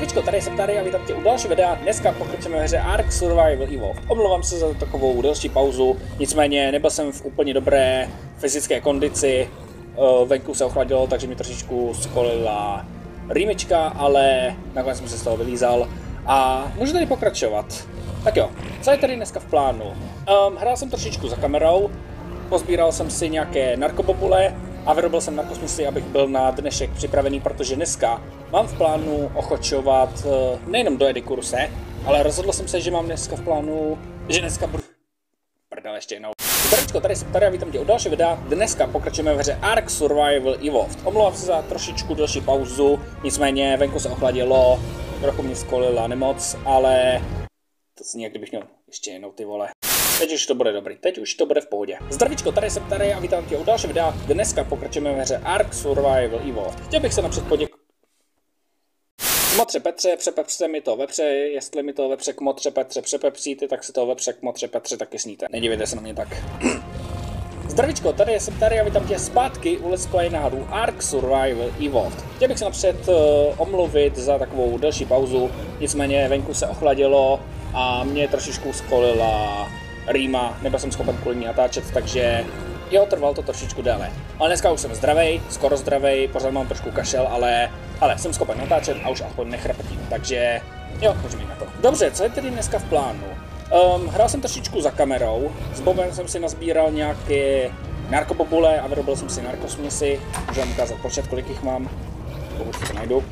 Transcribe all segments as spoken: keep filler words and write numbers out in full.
Zdravíčko, tady jsem tady a vítám tě u další videa. Dneska pokračujeme ve hře Ark Survival Evolved. Omlouvám se za takovou delší pauzu, nicméně nebyl jsem v úplně dobré fyzické kondici. Venku se ochladilo, takže mi trošičku skolila rýmička, ale nakonec jsem se z toho vylízal a můžu tady pokračovat. Tak jo, co je tady dneska v plánu? Um, hrál jsem trošičku za kamerou, pozbíral jsem si nějaké narkobobule a vyrobil jsem narkosmysly, abych byl na dnešek připravený, protože dneska mám v plánu ochočovat nejenom do Edikuruse, ale rozhodl jsem se, že mám dneska v plánu, že dneska budu... Prdele, ještě jednou. Zdravíčko, tady jsem tady a vítám tě u další videa. Dneska pokračujeme ve hře Ark Survival Evolved. Omlouvám se za trošičku delší pauzu, nicméně venku se ochladilo, trochu mě skolila nemoc, ale to zní, jak kdybych měl ještě jednou, ty vole. Teď už to bude dobrý, teď už to bude v pohodě. Zdravíčko, tady jsem tady a vítám tě u další videa. Dneska pokračujeme ve hře Ark Survival Evolved. Chtěl bych se napřed poděkovat. Kmotře Petře, přepepřte mi to vepře, jestli mi to vepře kmotře Petře přepepříte, tak si to vepře kmotře Petře taky sníte. Nedívejte se na mě tak. Zdravíčko, tady jsem tady a vítám tě zpátky u Let's Play na hru Ark Survival Evolved. Chtěl bych se napřed uh, omluvit za takovou delší pauzu, nicméně venku se ochladilo a mě trošičku skolila rýma, nebyl jsem schopen kvůli ní natáčet, takže jo, trvalo to trošičku déle. Ale dneska už jsem zdravej, skoro zdravej, pořád mám trošku kašel, ale, ale jsem schopen natáčet a už aspoň nechrapetím, takže jo, můžeme jít na to. Dobře, co je tedy dneska v plánu? Um, hrál jsem trošičku za kamerou, s Bobem jsem si nazbíral nějaké narkobobule a vyrobil jsem si narkosmysy. Můžu vám ukázat počet, kolik jich mám, pokud si to najdu.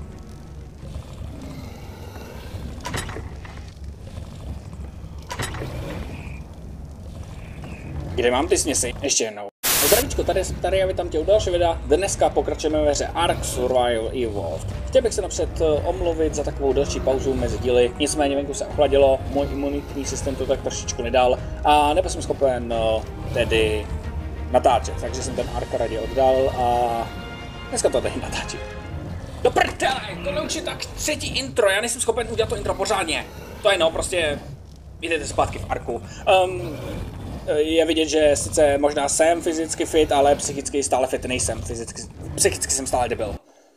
Kde mám ty směsi? Ještě jednou. Zdravíčko, tady jsem tady a vítám tě u další videa. Dneska pokračujeme ve hře Ark Survival Evolved. Chtěl bych se napřed omluvit za takovou delší pauzu mezi díly, nicméně venku se ochladilo, můj imunitní systém to tak trošičku nedal a nebyl jsem schopen tedy natáčet, takže jsem ten Ark raději oddal a dneska to tady natáčím. Do prdele, tohle už je tak třetí intro, já nejsem schopen udělat to intro pořádně. To je no, prostě jdete zpátky v Arku. Um, Je vidět, že sice možná jsem fyzicky fit, ale psychicky stále fit nejsem. Fyzicky, psychicky jsem stále debil.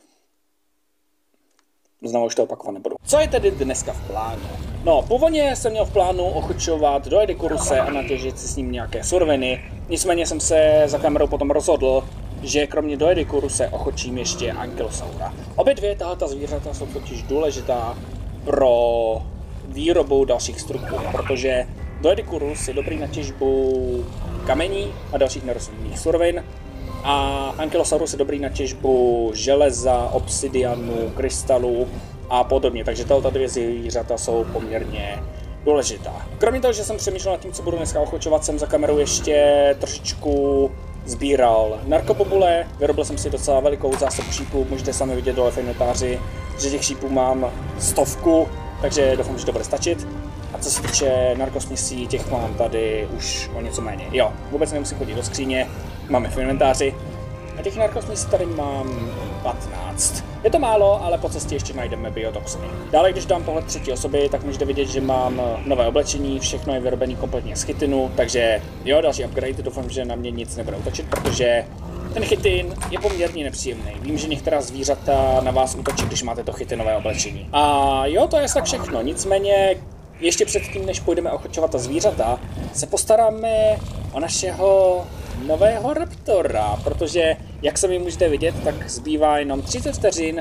Znovu už to opakovat nebudu. Co je tedy dneska v plánu? No, původně jsem měl v plánu ochočovat do Edikuruse a natěžit si s ním nějaké suroviny. Nicméně jsem se za kamerou potom rozhodl, že kromě do Edikuruse ochočím ještě Ankylosaura. Obě dvě tato zvířata jsou totiž důležitá pro výrobu dalších struktur, protože do Edikurus je dobrý na těžbu kamení a dalších nerostlinných surovin a Ankylosaurus je dobrý na těžbu železa, obsidianu, krystalů a podobně, takže tato dvě zvířata jsou poměrně důležitá. Kromě toho, že jsem přemýšlel nad tím, co budu dneska ochočovat, jsem za kamerou ještě trošičku sbíral narkobobule, vyrobil jsem si docela velikou zásobu šípů, můžete sami vidět dole v inventáři, že těch šípů mám stovku, takže doufám, že to bude stačit. A co se týče narkosmysí, těch mám tady už o něco méně. Jo, vůbec nemusím chodit do skříně, máme v inventáři. A těch narkosmysí tady mám patnáct. Je to málo, ale po cestě ještě najdeme biotoxiny. Dále, když dám pohled třetí osoby, tak můžete vidět, že mám nové oblečení, všechno je vyrobené kompletně z chitinu, takže jo, další upgrade, doufám, že na mě nic nebude útočit, protože ten chitin je poměrně nepříjemný. Vím, že některá zvířata na vás útočí, když máte to chitinové oblečení. A jo, to je tak všechno, nicméně ještě předtím, než půjdeme ochočovat ta zvířata, se postaráme o našeho nového raptora, protože, jak sami můžete vidět, tak zbývá jenom třicet vteřin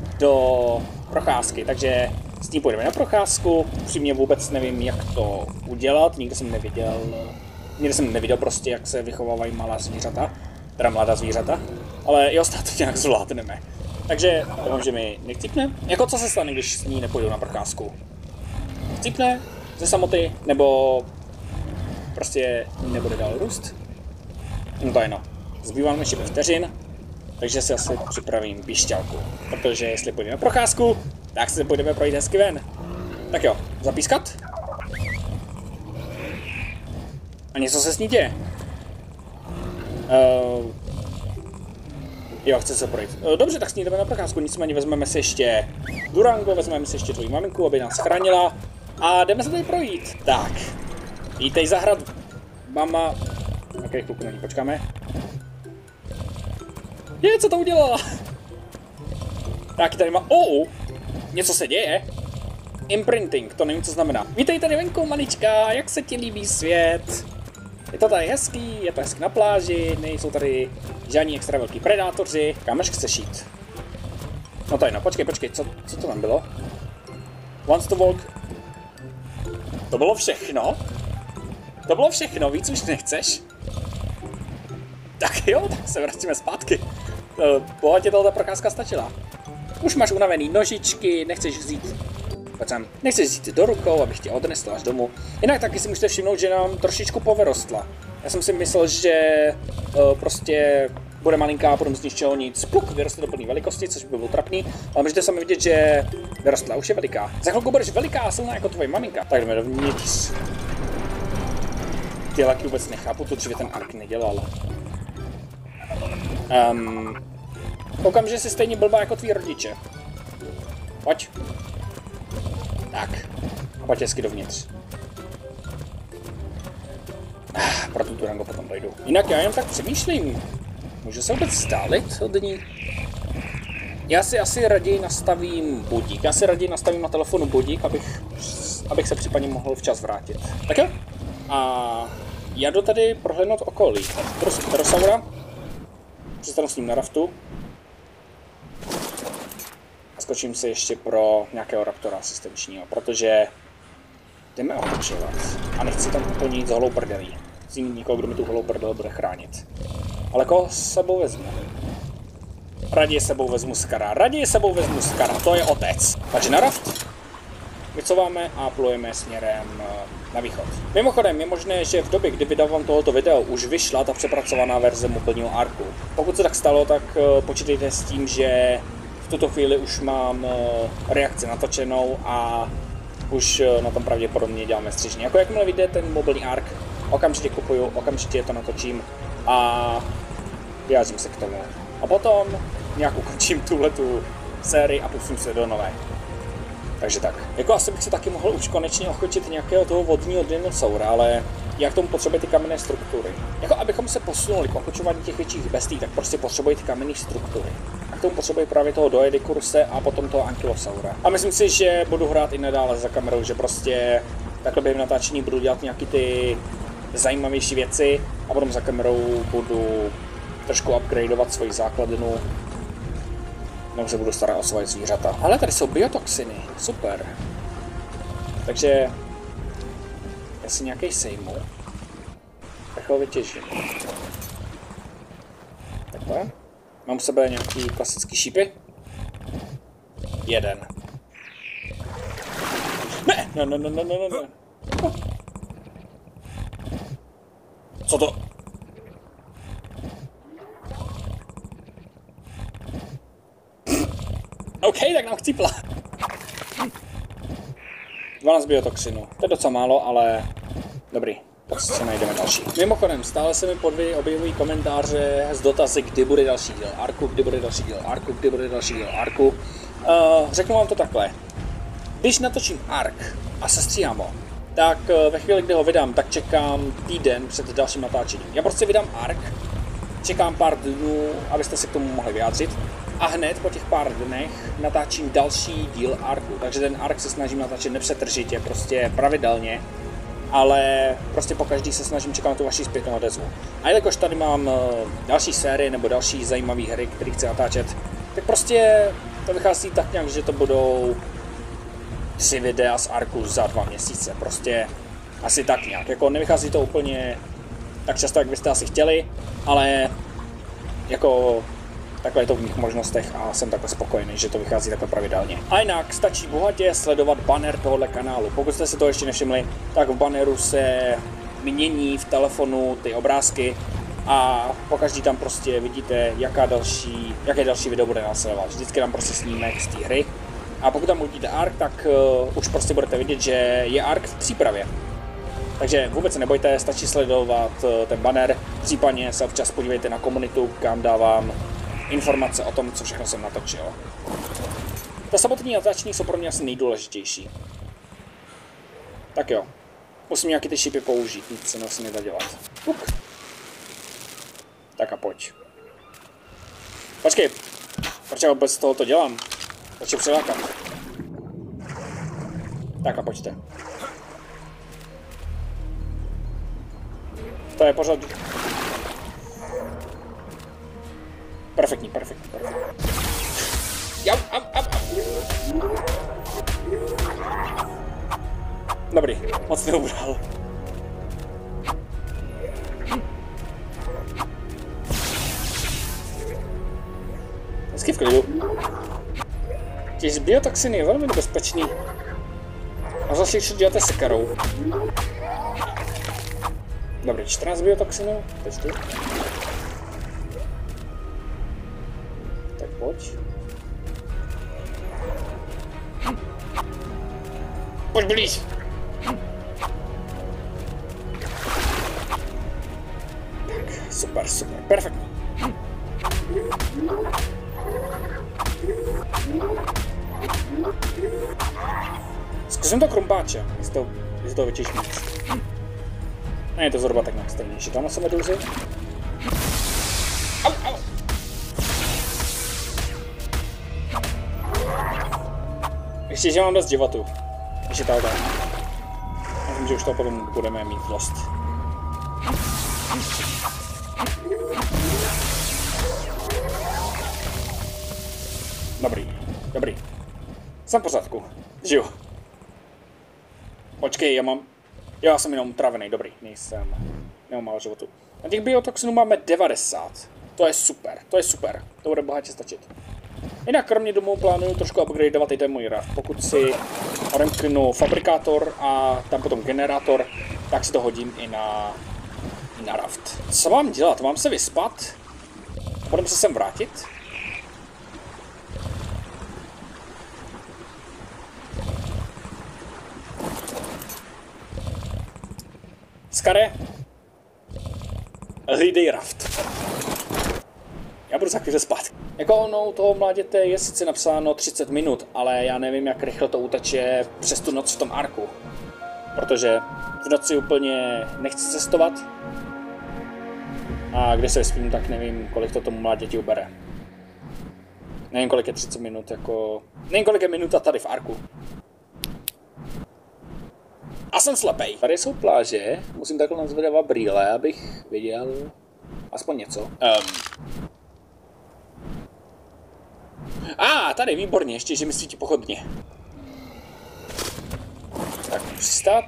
do procházky, takže s tím půjdeme na procházku. Upřímně vůbec nevím, jak to udělat, nikdy jsem neviděl, nikdy jsem neviděl prostě, jak se vychovávají malá zvířata, teda mladá zvířata, ale jo, snad to nějak zvládneme. Takže doufám, že mi necípne. Jako co se stane, když s ní nepůjdu na procházku? Cípne ze samoty, nebo prostě nebude dál růst. No to je no. Zbývám ještě pět vteřin, takže si asi připravím píšťalku. Protože jestli půjdeme na procházku, tak se půjdeme projít hezky ven. Tak jo, zapískat. A něco se s ní děje. Uh, jo, chce se projít. Uh, dobře, tak s ní jdeme na procházku, nicméně vezmeme si ještě Durango, vezmeme si ještě tvoji maminku, aby nás chránila. A jdeme se tady projít. Tak. Vítej zahrad. Mama. Ok, chvilku na ní počkáme. Je, co to udělala? Tak, tady má... Oh! Něco se děje? Imprinting, to nevím, co znamená. Vítej tady venku, malička, jak se ti líbí svět? Je to tady hezký, je to hezky na pláži, nejsou tady žádní extra velký predátoři. Kam až chceš jít? No to je no, počkej, počkej, co, co to tam bylo? Wants to walk. To bylo všechno? To bylo všechno, víc už nechceš? Tak jo, tak se vrátíme zpátky. Bohatě toho ta procházka stačila. Už máš unavený nožičky, nechceš vzít... Pojď sem. Nechceš vzít do rukou, abych tě odnesl až domů. Jinak taky si můžete všimnout, že nám trošičku povyrostla. Já jsem si myslel, že uh, prostě bude malinká a potom z ničeho nic. Puk, vyroste do plné velikosti, což by bylo trapný. Ale můžete sami vidět, že vyrostla, už je veliká. Za chvilku budeš veliká a silná jako tvoje maminka. Tak jdeme dovnitř. Ty laky vůbec nechápu, to dříve ten Ark nedělal. Um, koukám, že jsi stejně blbá jako tví rodiče. Pojď. Tak. A pojď hezky dovnitř. Ah, pro tu Durango potom dojdu. Jinak já jen tak přemýšlím. Můžu se vůbec vzdálit od ní? Já si asi raději nastavím budík. Já si raději nastavím na telefonu budík, abych, abych se případně mohl včas vrátit. Tak jo? A já jdu tady prohlédnout okolí. Prostě Pterosaura. Přistanu s ním na raftu. A skočím si ještě pro nějakého raptora asistenčního, protože jdeme otočovat. A nechci tam úplně jít s holou prdelí. Chci mít někoho, kdo mi tu holou prdel bude chránit. Ale koho s sebou vezmu? Raději sebou vezmu Skara. Raději sebou vezmu Skara. To je otec. Takže na raft. Vycouváme a plujeme směrem na východ. Mimochodem, je možné, že v době, kdy vydávám tohoto video, už vyšla ta přepracovaná verze mobilního Arku. Pokud se tak stalo, tak počítejte s tím, že v tuto chvíli už mám reakci natočenou a už na tom pravděpodobně děláme střižně. Jako jakmile vyjde ten mobilní Ark, okamžitě kupuju, okamžitě to natočím a vyjádřím se k tomu. A potom nějak ukončím tuhletu sérii a pustím se do nové. Takže tak. Jako asi bych se taky mohl už konečně ochočit nějakého toho vodního dinosaura, ale já k tomu potřebuji ty kamenné struktury. Jako abychom se posunuli k ochočování těch větších bestí, tak prostě potřebuji ty kamenné struktury. A k tomu potřebuji právě toho Doedikuruse a potom toho Ankylosaura. A myslím si, že budu hrát i nadále za kamerou, že prostě takhle během natáčení budu dělat nějaký ty zajímavější věci a potom za kamerou budu trošku upgradeovat svoji základnu. Nebo se budu starat o svoje zvířata. Ale tady jsou biotoxiny, super. Takže já si nějaký sejmu. Takhle vytěžím. Takhle. Mám u sebe nějaký klasický šípy? Jeden. Ne, ne, ne, ne, ne, ne, ne. Co to? OK, tak nám chcípla. dvanáct biotoxinů. To je docela málo, ale dobrý. Tak si najdeme další. Mimochodem, stále se mi pod videí objevují komentáře s dotazy, kdy bude další díl Arku, kdy bude další díl Arku, kdy bude další díl Arku. Uh, řeknu vám to takhle. Když natočím Ark a sestříhám ho, tak ve chvíli, kdy ho vydám, tak čekám týden před dalším natáčením. Já prostě vydám Ark, čekám pár dnů, abyste se k tomu mohli vyjádřit. A hned po těch pár dnech natáčím další díl Arku. Takže ten Ark se snažím natáčet nepřetržitě, prostě pravidelně. Ale prostě po každý se snažím čekat na tu vaši zpětnou odezvu. A jelikož tady mám další série nebo další zajímavé hry, které chci natáčet, tak prostě to vychází tak nějak, že to budou tři videa z Arku za dva měsíce. Prostě asi tak nějak. Jako nevychází to úplně tak často, jak byste asi chtěli, ale jako takhle je to v mých možnostech a jsem takhle spokojený, že to vychází takhle pravidelně. A jinak stačí bohatě sledovat banner tohohle kanálu. Pokud jste si to ještě nevšimli, tak v banneru se mění v telefonu ty obrázky a pokaždý tam prostě vidíte, jaká další, jaké další video bude následovat. Vždycky tam prostě snímek z té hry. A pokud tam uvidíte Ark, tak uh, už prostě budete vidět, že je Ark v přípravě. Takže vůbec se nebojte, stačí sledovat uh, ten banner, případně se občas podívejte na komunitu, kam dávám informace o tom, co všechno jsem natočil. Ta samotný natáčení jsou pro mě asi nejdůležitější. Tak jo, musím nějaký ty šipy použít, nic se asi nedá dělat. Uk. Tak a pojď. Počkej, proč já vůbec tohoto dělám? Proč je přilákat? Tak a pojďte. To je pořád... Perfektní, perfektní, perfektní. Jau, au, au, au. Dobrý, moc neubral. Hezky v klidu. Těž biotoxin je velmi nebezpečný. A zase když to děláte sekarou. Dobrý, čtrnáct biotoxinů, teď tu. Tak pojď. Pojď blíž. Tak, super, super, perfektní. Zkusím to krumpáče, jestli to, jestli to vyčíš víc. Ne, je to zhruba tak nějak stejně, že tam na sebe douzy. Au, au. Ještě, že mám dost životu. Ještě tady. Myslím, že už to potom budeme mít dost. Dobrý, dobrý. Jsem v pořádku. Žiju. Počkej, já mám... Já jsem jenom utravený, dobrý, nejsem. Nemám málo životu. Na těch biotoxinů máme devadesát. To je super, to je super. To bude bohatě stačit. Jinak kromě domů plánuju trošku upgradeovat i ten můj raft. Pokud si odemknu fabrikátor a tam potom generátor, tak si to hodím i na, i na raft. Co mám dělat? Mám se vyspat? Budeme se sem vrátit? Skare, hlídej raft. Já budu za chvíli spát. Jako ono toho mláděte je sice napsáno třicet minut, ale já nevím, jak rychle to uteče přes tu noc v tom arku. Protože v noci úplně nechci cestovat. A když se vyspím, tak nevím, kolik to tomu mláděti ubere. Nevím, kolik je třicet minut, jako... Nevím, kolik je minuta tady v arku. A jsem slepej. Tady jsou pláže, musím takhle nazvedávat brýle, abych viděl aspoň něco. Um. A, ah, tady, výborně, ještě, že mi svítí pochodně. Tak, přistát.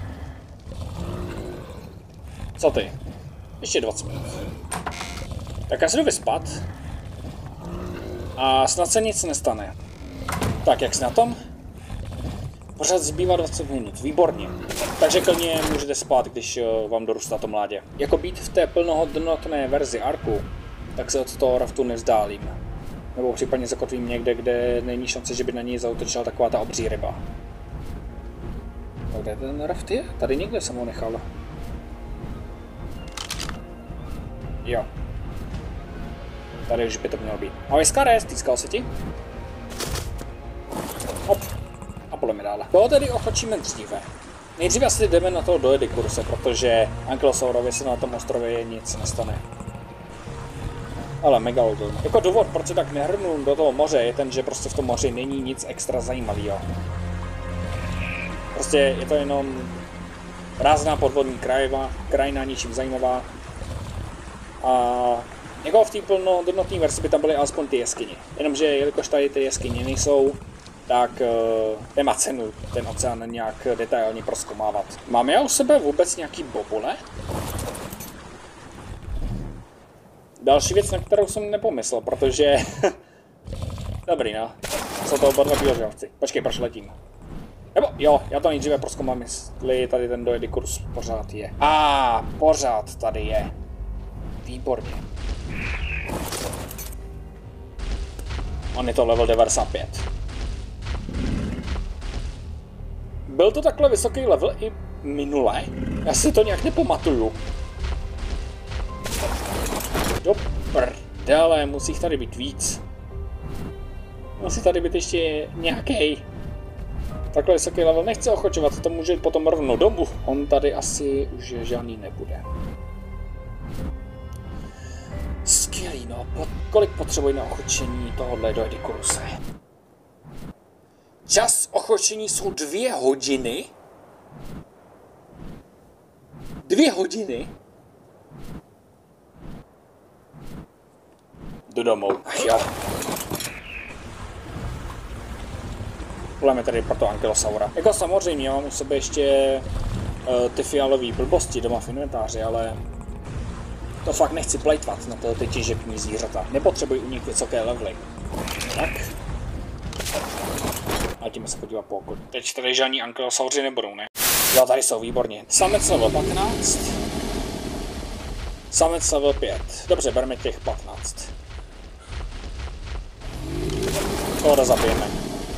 Co ty? Ještě dvacet minut. Tak já se jdu vyspat. A snad se nic nestane. Tak, jak jsi na tom? Pořád zbývá dvacet minut, výborně. Takže klidně můžete spát, když vám dorůstá to mládě. Jako být v té plnohodnotné verzi arku, tak se od toho raftu nevzdálím. Nebo případně zakotvím někde, kde není šance, že by na něj zaútočila taková ta obří ryba. Kde ten raft je? Tady někde jsem ho nechal. Jo. Tady už by to mělo být. Ahoj Skare, stýskal se ti? Hop. A půjdeme dále. Toho tedy ochočíme dříve. Nejdříve asi jdeme na toho do Edikurse, protože Ankylosaurovi se na tom ostrově nic nestane. Ale Megalodon. Jako důvod, proč se tak nehrnu do toho moře, je ten, že prostě v tom moři není nic extra zajímavého. Prostě je to jenom prázdná podvodní krajina, krajina ničím zajímavá. A jako v té plnohodnotné verzi by tam byly alespoň ty jeskyně. Jenomže jelikož tady ty jeskyně nejsou, tak uh, nemá cenu ten oceán nějak detailně prozkoumávat. Mám já u sebe vůbec nějaký bobule? Další věc, na kterou jsem nepomyslel, protože... Dobrý, no. Jsou to oba dva biožravci. Počkej, proč letím? Nebo jo, já to nejdříve prozkoumám, jestli tady ten Doedicurus pořád je. A ah, pořád tady je. Výborně. On je to level devadesát pět. Byl to takhle vysoký level i minule? Já si to nějak nepamatuju. Do prdele, musí jich tady být víc. Musí tady být ještě nějaký. Takhle vysoký level nechce ochočovat, to může potom rovnou domů. On tady asi už žádný nebude. No, kolik potřebuji na ochočení tohohle Doedicuruse? Čas ochočení jsou dvě hodiny. Dvě hodiny? Do domů. Ach jo. Půjdeme tady pro to ankylosaura. Jako samozřejmě, mám u sebe ještě uh, ty fialové blbosti doma v inventáři, ale to fakt nechci plejtvat na tyhle ty těžební zvířata. Nepotřebuji u nich vysoké levely. Tak. A tím se podívat po okolí. Teď tady žádní ankylosauři nebudou, ne? Jo, tady jsou, výborně. Samec level patnáct. Samec level pět. Dobře, bereme těch patnáct. Tohle zabijeme.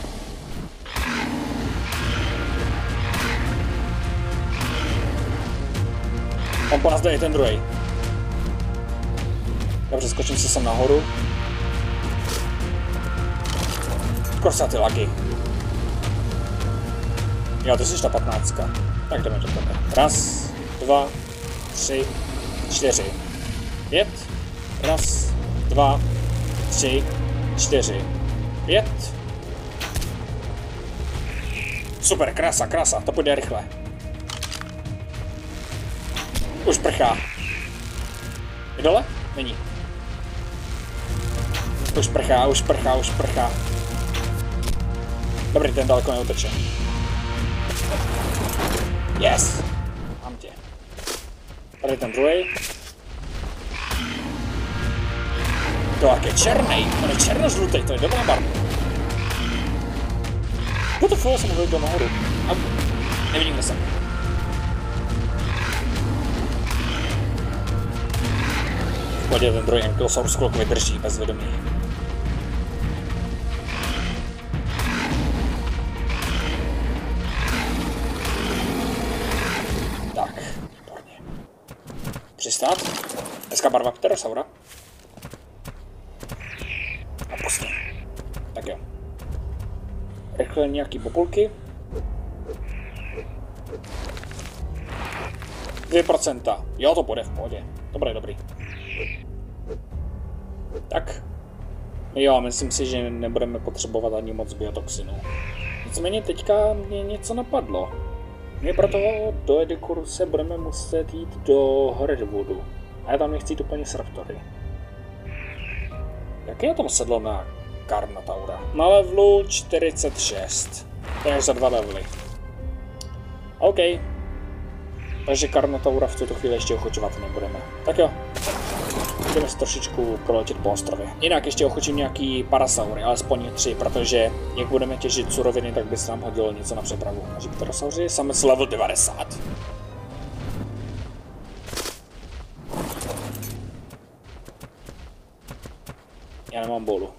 On po nás jde i ten druhý. Dobře, skočím se sem nahoru. Korsa ty lagy. Jo, ty jsi ta patnáctka. Tak jdeme do tebe. Raz, dva, tři, čtyři. Pět. Raz, dva, tři, čtyři. Pět. Super, krása, krása, to půjde rychle. Už prchá. Je dole? Není. Už prchá, už prchá, už prchá. Dobrý, ten daleko neuteče. Yes! Mám tě. Tady ten druhý. To jak je černej, on je černožlutý, to je dobrá barva. What the fuck, jsem hodil nahoru. A nevidím, kde jsem. Pojď, ten druhý ankylosaurus chvilku vydrží bez vědomí. Tak, výborně. Přistát. Dneska barva pterosaura. A pustím. Tak jo. Rychle nějaký populky. dvě procenta. Jo, to bude v pohodě. Dobré, dobrý. Tak. Jo, myslím si, že nebudeme potřebovat ani moc biotoxinů. Nicméně teďka mě něco napadlo. My proto do Edikoru se budeme muset jít do Redwoodu. A já tam nechci jít úplně s raptory. Jaké je tam sedlo na Carnotaura? Na levelu čtyřicet šest. To je za dva levely. OK. Takže Carnotaura v tuto chvíli ještě ochočovat nebudeme. Tak jo. Jdeme si trošičku proletět po ostrově. Jinak ještě ochočím nějaký parasaury, alespoň tři, protože jak budeme těžit suroviny, tak by se nám hodilo něco na přepravu. Takže pterosauři, samec level devadesát. Já nemám bolu.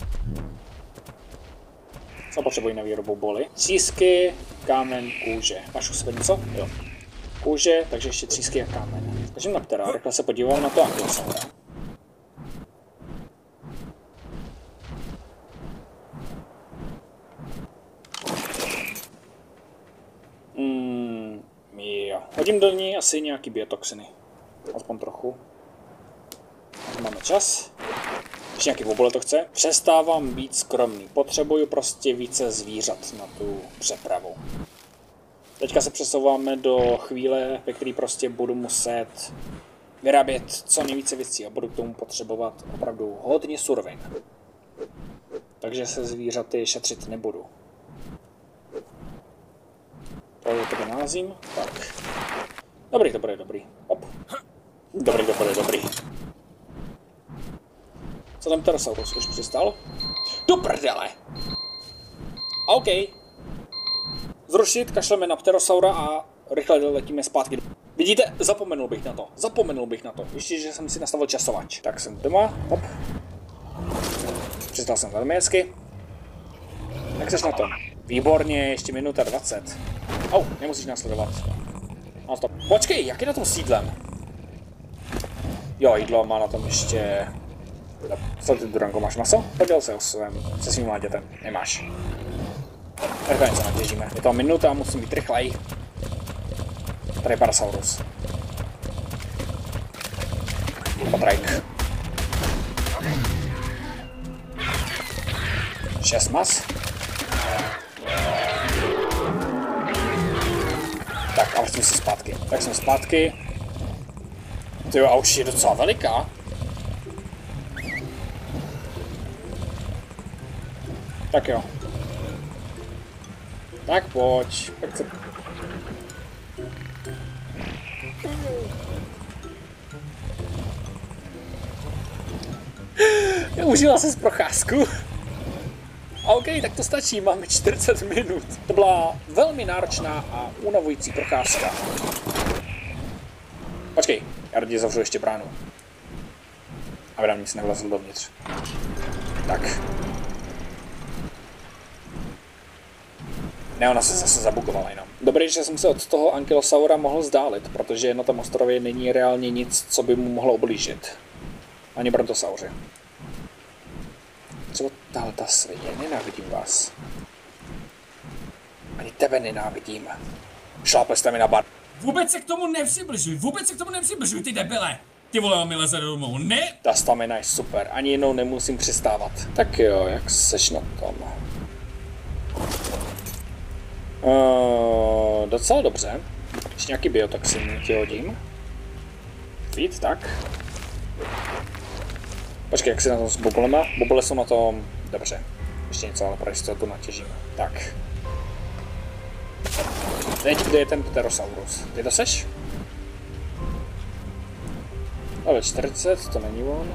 Co potřebuji na výrobu boly? Třísky, kámen, kůže. Máš u sebe něco? Jo. Kůže, takže ještě třísky a kámen. Takže na ptera, rychle se podívám na to ankylosaura. Mm, jo. Hodím do ní asi nějaký biotoxiny. Aspoň trochu. Máme čas. Ještě nějaký obole to chce. Přestávám být skromný. Potřebuju prostě více zvířat na tu přepravu. Teďka se přesouváme do chvíle, ve které prostě budu muset vyrábět co nejvíce věcí a budu k tomu potřebovat opravdu hodně surovin. Takže se zvířaty šetřit nebudu. Tohle to vynázím. Tak. Dobrý, to bude dobrý. Hop. Dobrý, to bude dobrý. Co tam pterosaurus už přistal? Do prdele! OK. Zrušit, kašleme na pterosaura a rychle letíme zpátky. Vidíte, zapomenul bych na to. Zapomenul bych na to. Ještě, že jsem si nastavil časovač. Tak jsem doma. Hop. Přistal jsem velmi hezky. Jak seš na tom? Výborně, ještě minuta dvacet. Au, nemusíš následovat. No stop. Počkej, jak je na tom sídlem? Jo, jídlo má na tom ještě... Co ty, Durango, máš maso? Poděl se o svém, se svým mládětem. Nemáš. Rychle něco natěžíme. Je to minuta, musím být rychlej. Tady je Parasaurus. Potrajk. Šest mas. Tak a vrátím se zpátky. Tak jsem zpátky. Tyjo, a už je docela veliká. Tak jo. Tak pojď. Pojď se. Užila se z procházku. OK, tak to stačí, máme čtyřicet minut. To byla velmi náročná a unavující procházka. Počkej, já raději zavřu ještě bránu. Aby nám nic nevlezl dovnitř. Tak. Ne, ona se zase zabugovala jenom. Dobrý, že jsem se od toho ankylosaura mohl vzdálit, protože na tom ostrově není reálně nic, co by mu mohlo oblížit. Ani brontosauři. Co tahle ta svině, nenávidím vás. Ani tebe nenávidím. Šlápli jste mi na bar. Vůbec se k tomu nepřibližuj, vůbec se k tomu nepřibližuj, ty debile. Ty vole, mi leze domů, ne? Ta stamina je super, ani jednou nemusím přistávat. Tak jo, jak seš na tom? Uh, docela dobře. Ještě nějaký biotoxin ti hodím. Víc, tak. Počkej, jak si na tom s bobulema? Bobule jsou na tom dobře. Ještě něco, ale pro jistotu natěžíme. Tak. Teď, kde je ten pterosaurus? Ty to seš? Level čtyřicet, to není on.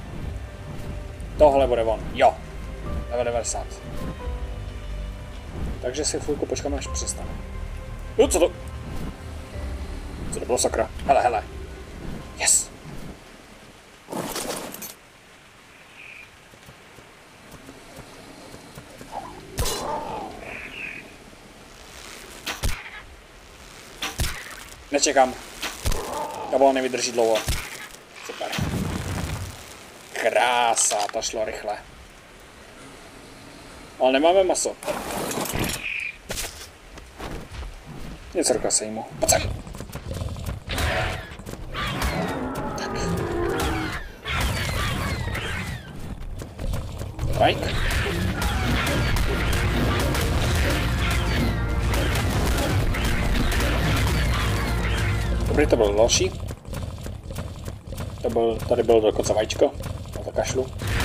Tohle bude on, jo. Level devadesát. Takže si chvilku počkáme, až přestane. Jo, co to? Co to bylo, sakra? Hele, hele. Yes. Nečekám. Kabel nevydrží dlouho. Super. Krása, to šlo rychle. Ale nemáme maso. Něco ruka se jmu. Pojď sem! Tak. Right. Dobrý, to byl další. To byl, tady bylo dokonce vajíčko. Na to kašlu.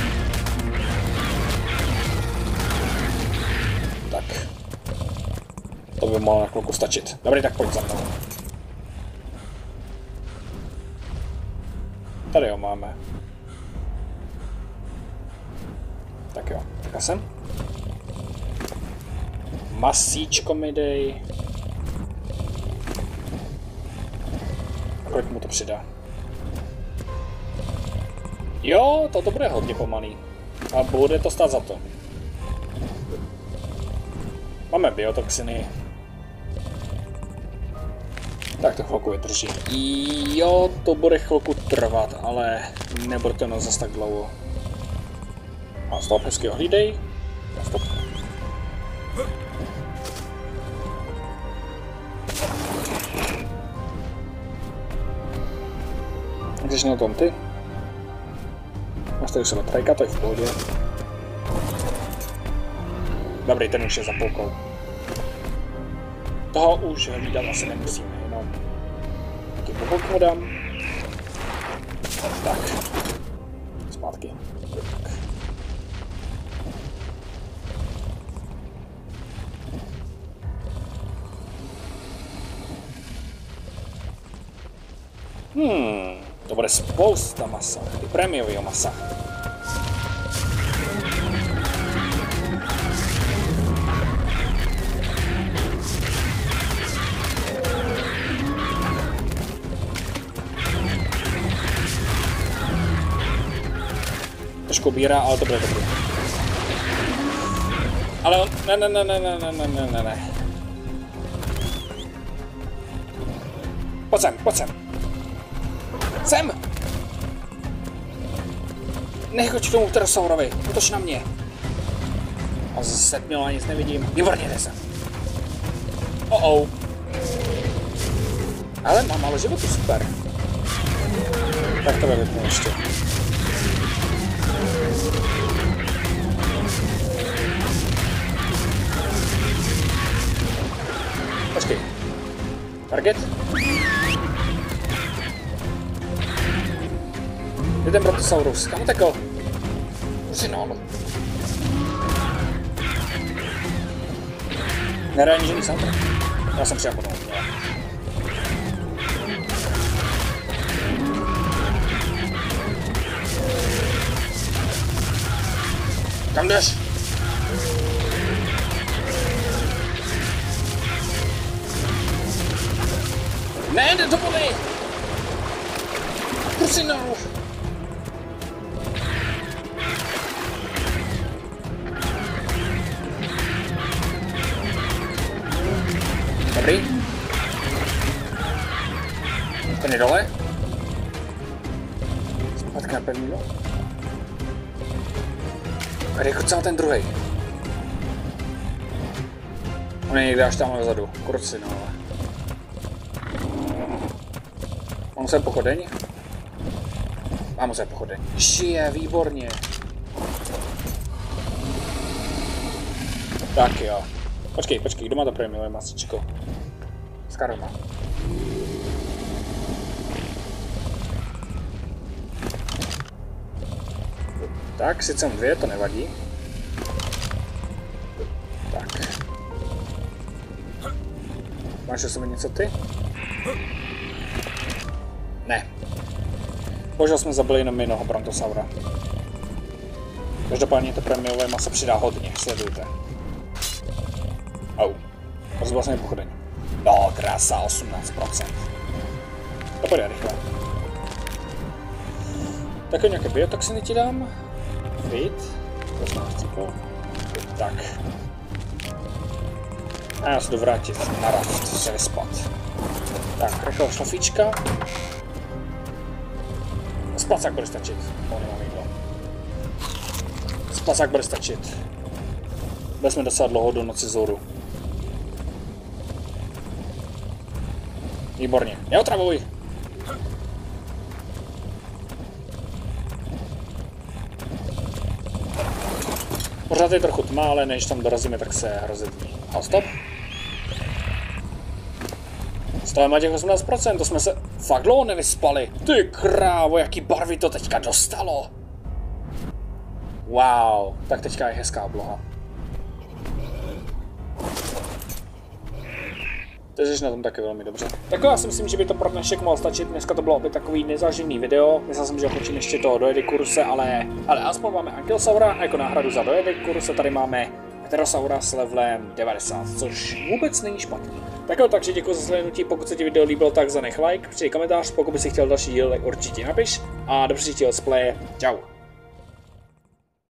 Tak. To by mohlo na chvilku stačit. Dobrý, tak pojď za mnou. Tady ho máme. Tak jo, tak jsem. Masíčko mi dej. Kolik mu to přidá? Jo, toto bude hodně pomalý. A bude to stát za to. Máme biotoxiny. Tak to chvilku vydrží. Jo, to bude chvilku trvat, ale nebude to zase tak dlouho. A stop, hezky ohlídej. A stop. Když na tom ty. Máš tady už trajka, to je v pohodě. Dobrý, ten už je za půlkou. Toho už hlídat asi nemusíme, jenom taky pokolku mu dám. Tak. Zpátky. Tak. Hmm, to bude spousta masa, i prémiového masa. Trošku bírá, ale to bude dobrý. Ale on... Ne, ne, ne, ne, ne, ne, ne, ne, ne. Pojď sem, pojď sem. Sem! Nechoď k tomu pterosaurovi, útoč na mě. A ze setmila nic nevidím. Výborně, jde sem. Oh oh. Ale mám málo životu, super. Tak to vypnu ještě. Počkej. Target. Kde ten Brontosaurus? Kam utekl? Synol. Neranžený soundtrack. Já jsem přijel potom. Kam jdeš? Ne, jde do vody! Prosím, no! Dobrý. Ten je dole. Zpátky na pevný, no. A jako celý ten druhý. On je někde až tam vzadu. Kurci, no ale. On se pochodeň? Mám se pochodeň. Žije, výborně. Tak jo. Počkej, počkej, kdo má to prémiové masičko? Skarma. Tak, sice mám dvě, to nevadí. Tak. Máš o sobě něco ty? Ne. Bohužel jsme zabili jenom jednoho Brontosaura. Každopádně to prémiové maso přidá hodně, sledujte. Au. Rozbil jsem je pochodeň. No, krása, osmnáct procent. To půjde rychle. Tak nějaké biotoxiny ti dám. Fit. To jsme chcípil. Tak. A já se jdu vrátit na raft, se vyspat. Tak, rychle šlofíčka. Splacák bude stačit. O, nemám jídlo. Splacák bude stačit. Byli jsme docela dlouho do noci zoru. Výborně. Neotravuj! Pořád je trochu tma, ale než tam dorazíme, tak se rozední. A stop. Stavíme těch osmnáct procent, to jsme se fakt dlouho nevyspali. Ty krávo, jaký barvy to teďka dostalo. Wow, tak teďka je hezká obloha. Teď jsi na tom taky velmi dobře. Tak já si myslím, že by to pro dnešek mohlo stačit. Dneska to bylo opět takový nezáživný video. Myslel jsem, že otočím ještě toho Doedikuruse, ale, ale aspoň máme Ankylosaura a jako náhradu za Doedikuruse tady máme Pterosaura s levelem devadesát, což vůbec není špatný. Tak jo, takže děkuji za slednutí, pokud se ti video líbilo, tak zanech like, přijď komentář, pokud bys si chtěl další díl, určitě napiš a do příštího let's playe. Čau.